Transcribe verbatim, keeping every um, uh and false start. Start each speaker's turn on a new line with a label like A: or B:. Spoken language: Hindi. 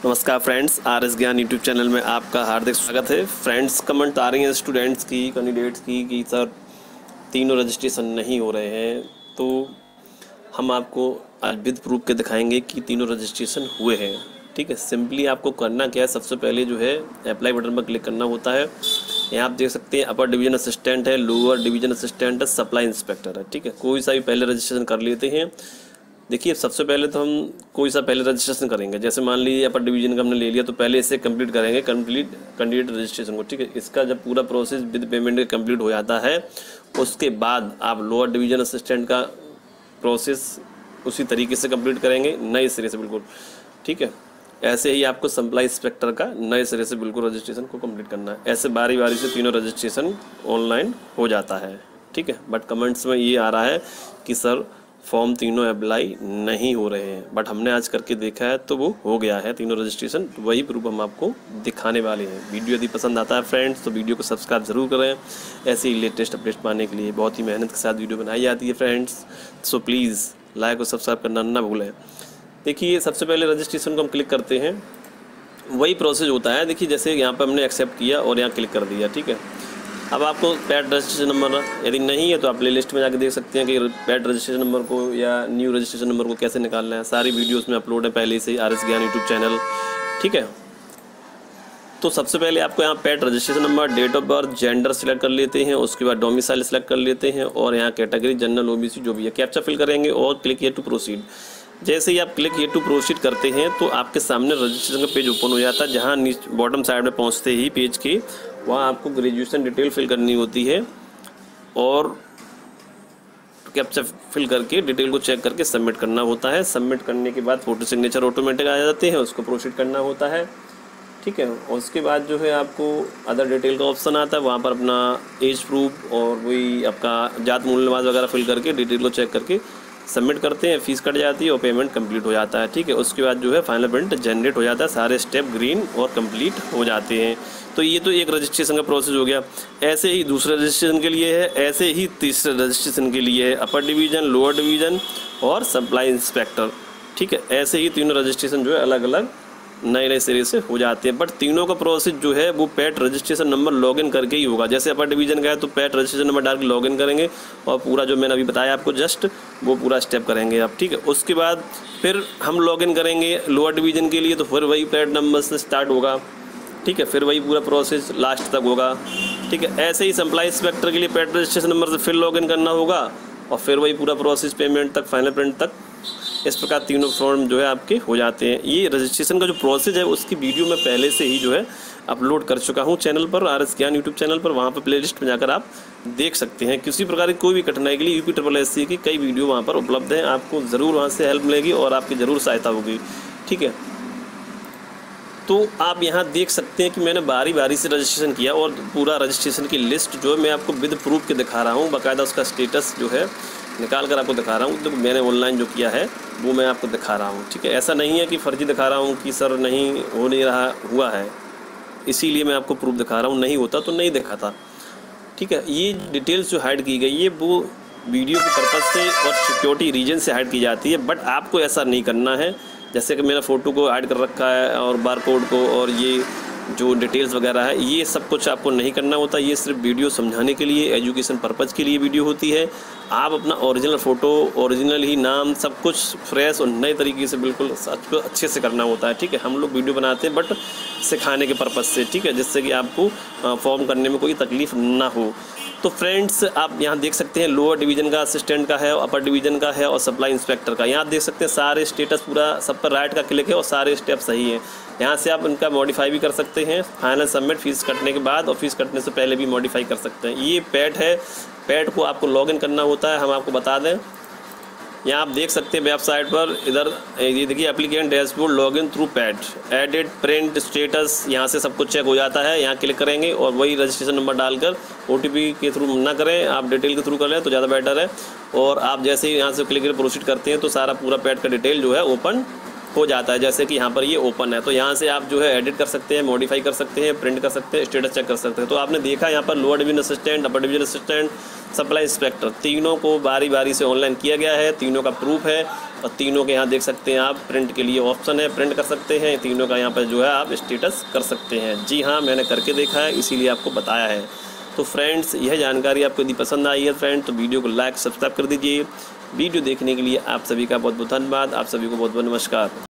A: नमस्कार friends, R S Gyan YouTube channel में आपका हार्दिक स्वागत है। फ्रेंड्स, कमेंट आ रही हैं स्टूडेंट्स की, कैंडिडेट्स की कि सर तीनों रजिस्ट्रेशन नहीं हो रहे हैं। तो हम आपको आज विद प्रूफ के दिखाएंगे कि तीनों रजिस्ट्रेशन हुए हैं। ठीक है, सिंपली आपको करना क्या है, सबसे पहले जो है अप्लाई बटन पर क्लिक करना होता है। यहाँ आप देख सकते हैं अपर डिवीजन असिस्टेंट है, लोअर डिवीजन असिस्टेंट है, सप्लाई इंस्पेक्टर है। ठीक है, कोई सा भी पहले रजिस्ट्रेशन कर लेते हैं। देखिए, सबसे पहले तो हम कोई सा पहले रजिस्ट्रेशन करेंगे। जैसे मान लीजिए अपर डिवीजन का हमने ले लिया, तो पहले इसे कंप्लीट करेंगे, कंप्लीट कैंडिडेट रजिस्ट्रेशन को। ठीक है, इसका जब पूरा प्रोसेस विद पेमेंट के कंप्लीट हो जाता है, उसके बाद आप लोअर डिवीजन असिस्टेंट का प्रोसेस उसी तरीके से कंप्लीट करेंगे, नए सिरे से बिल्कुल। ठीक है, ऐसे ही आपको सप्लाई इंस्पेक्टर का नए सिरे से बिल्कुल रजिस्ट्रेशन को कंप्लीट करना है। ऐसे बारी बारी से तीनों रजिस्ट्रेशन ऑनलाइन हो जाता है। ठीक है, बट कमेंट्स में ये आ रहा है कि सर फॉर्म तीनों अप्लाई नहीं हो रहे हैं, बट हमने आज करके देखा है तो वो हो गया है तीनों रजिस्ट्रेशन। वही प्रूफ हम आपको दिखाने वाले हैं। वीडियो यदि पसंद आता है फ्रेंड्स तो वीडियो को सब्सक्राइब जरूर करें। ऐसे ही लेटेस्ट अपडेट पाने के लिए बहुत ही मेहनत के साथ वीडियो बनाई जाती है फ्रेंड्स, सो प्लीज़ लाइक और सब्सक्राइब करना ना भूलें। देखिए, सबसे पहले रजिस्ट्रेशन को हम क्लिक करते हैं, वही प्रोसेस होता है। देखिए, जैसे यहाँ पर हमने एक्सेप्ट किया और यहाँ क्लिक कर दिया। ठीक है, अब आपको पैड रजिस्ट्रेशन नंबर यदि नहीं है तो आप प्ले लिस्ट में जाकर देख सकते हैं कि पैड रजिस्ट्रेशन नंबर को या न्यू रजिस्ट्रेशन नंबर को कैसे निकालना है। सारी वीडियोस में अपलोड है पहले से R S Gyan YouTube channel. ठीक है, तो सबसे पहले आपको यहाँ paid registration number, date of birth, gender select कर लेते हैं। उसके बाद डोमिसाइल सिलेक्ट कर लेते हैं और यहाँ कैटेगरी जनरल, ओबीसी जो भी है, कैप्चा फिल करेंगे और क्लिक हियर टू प्रोसीड। जैसे ही आप क्लिक हियर टू प्रोसीड करते हैं तो आपके सामने रजिस्ट्रेशन का पेज ओपन हो जाता है, जहाँ नीचे बॉटम साइड में पहुँचते ही पेज के वहाँ आपको ग्रेजुएशन डिटेल फिल करनी होती है और कैप्चा फिल करके डिटेल को चेक करके सबमिट करना होता है। सबमिट करने के बाद फोटो सिग्नेचर ऑटोमेटिक आ जाते हैं, उसको प्रोसीड करना होता है। ठीक है, और उसके बाद जो है आपको अदर डिटेल का ऑप्शन आता है, वहाँ पर अपना एज प्रूफ और वही आपका जात मूल निवास वगैरह फिल करके डिटेल को चेक करके सबमिट करते हैं। फीस कट जाती है और पेमेंट कंप्लीट हो जाता है। ठीक है, उसके बाद जो है फाइनल प्रिंट जनरेट हो जाता है, सारे स्टेप ग्रीन और कंप्लीट हो जाते हैं। तो ये तो एक रजिस्ट्रेशन का प्रोसेस हो गया। ऐसे ही दूसरे रजिस्ट्रेशन के लिए है, ऐसे ही तीसरे रजिस्ट्रेशन के लिए है, अपर डिवीज़न, लोअर डिवीज़न और सप्लाई इंस्पेक्टर। ठीक है, ऐसे ही तीनों रजिस्ट्रेशन जो है अलग अलग नए नए सिरे से हो जाते हैं, बट तीनों का प्रोसेस जो है वो पैट रजिस्ट्रेशन नंबर लॉगिन करके ही होगा। जैसे अपर डिवीजन का है तो पैट रजिस्ट्रेशन नंबर डाल के लॉगिन करेंगे और पूरा जो मैंने अभी बताया आपको जस्ट वो पूरा स्टेप करेंगे आप। ठीक है, उसके बाद फिर हम लॉगिन करेंगे लोअर डिवीजन के लिए, तो फिर वही पैट नंबर से स्टार्ट होगा। ठीक है, फिर वही पूरा प्रोसेस लास्ट तक होगा। ठीक है, ऐसे ही सप्लाई इंस्पेक्टर के लिए पैट रजिस्ट्रेशन नंबर से फिर लॉगिन करना होगा और फिर वही पूरा प्रोसेस पेमेंट तक, फाइनल प्रिंट तक। इस प्रकार तीनों फॉर्म जो है आपके हो जाते हैं। ये रजिस्ट्रेशन का जो प्रोसेस है उसकी वीडियो मैं पहले से ही जो है अपलोड कर चुका हूँ चैनल पर, R S Gyan YouTube channel पर। वहाँ पर प्लेलिस्ट में जाकर आप देख सकते हैं। किसी प्रकार की कोई भी कठिनाई के लिए यूपी ट्रिपल एस सी की कई वीडियो वहाँ पर उपलब्ध हैं, आपको ज़रूर वहाँ से हेल्प मिलेगी और आपकी ज़रूर सहायता होगी। ठीक है, तो आप यहाँ देख सकते हैं कि मैंने बारी बारी से रजिस्ट्रेशन किया और पूरा रजिस्ट्रेशन की लिस्ट जो है मैं आपको विद प्रूफ के दिखा रहा हूँ, बाकायदा उसका स्टेटस जो है निकाल कर आपको दिखा रहा हूँ। तो मैंने ऑनलाइन जो किया है वो मैं आपको दिखा रहा हूँ। ठीक है, ऐसा नहीं है कि फर्जी दिखा रहा हूँ कि सर नहीं हो नहीं रहा हुआ है इसीलिए मैं आपको प्रूफ दिखा रहा हूँ। नहीं होता तो नहीं दिखाता। ठीक है, ये डिटेल्स जो हाइड की गई है वो वीडियो के पर्पज़ से और सिक्योरिटी रीजन से हाइड की जाती है, बट आपको ऐसा नहीं करना है। जैसे कि मेरा फ़ोटो को ऐड कर रखा है और बार कोड को और ये जो डिटेल्स वगैरह है, ये सब कुछ आपको नहीं करना होता। ये सिर्फ वीडियो समझाने के लिए, एजुकेशन पर्पज़ के लिए वीडियो होती है। आप अपना ओरिजिनल फ़ोटो, ओरिजिनल ही नाम, सब कुछ फ्रेश और नए तरीके से बिल्कुल अच्छे से करना होता है। ठीक है, हम लोग वीडियो बनाते हैं बट सिखाने के पर्पज़ से। ठीक है, जिससे कि आपको फॉर्म करने में कोई तकलीफ़ ना हो। तो फ्रेंड्स, आप यहाँ देख सकते हैं लोअर डिवीज़न का असिस्टेंट का है, अपर डिवीज़न का है और सप्लाई इंस्पेक्टर का। यहाँ देख सकते हैं सारे स्टेटस पूरा सब पर राइट का क्लिक है और सारे स्टेप सही हैं। यहाँ से आप इनका मॉडिफाई भी कर सकते हैं। फाइनल सबमिट फीस कटने के बाद और फीस कटने से पहले भी मॉडिफाई कर सकते हैं। ये पैड है, पैड को आपको लॉगिन करना होता है। हम आपको बता दें, यहाँ आप देख सकते हैं वेबसाइट पर, इधर ये देखिए applicant dashboard login through pad, edit print status, यहाँ से सब कुछ चेक हो जाता है। यहाँ क्लिक करेंगे और वही रजिस्ट्रेशन नंबर डालकर ओटीपी के थ्रू ना करें, आप डिटेल के थ्रू कर लें तो ज़्यादा बेटर है। और आप जैसे ही यहाँ से क्लिक कर प्रोसीड करते हैं तो सारा पूरा पैड का डिटेल जो है ओपन हो जाता है। जैसे कि यहाँ पर ये ओपन है, तो यहाँ से आप जो है एडिट कर सकते हैं, मॉडिफाई कर सकते हैं, प्रिंट कर सकते हैं, स्टेटस चेक कर सकते हैं। तो आपने देखा यहाँ पर lower division assistant, upper division assistant, supply inspector, तीनों को बारी बारी से ऑनलाइन किया गया है, तीनों का प्रूफ है और तीनों के यहाँ देख सकते हैं आप प्रिंट के लिए ऑप्शन है, प्रिंट कर सकते हैं। तीनों का यहाँ पर जो है आप स्टेटस कर सकते हैं। जी हाँ, मैंने करके देखा है, इसीलिए आपको बताया है। तो फ्रेंड्स, यह जानकारी आपको यदि पसंद आई है फ्रेंड, तो वीडियो को लाइक सब्सक्राइब कर दीजिए। वीडियो देखने के लिए आप सभी का बहुत बहुत धन्यवाद। आप सभी को बहुत बहुत नमस्कार।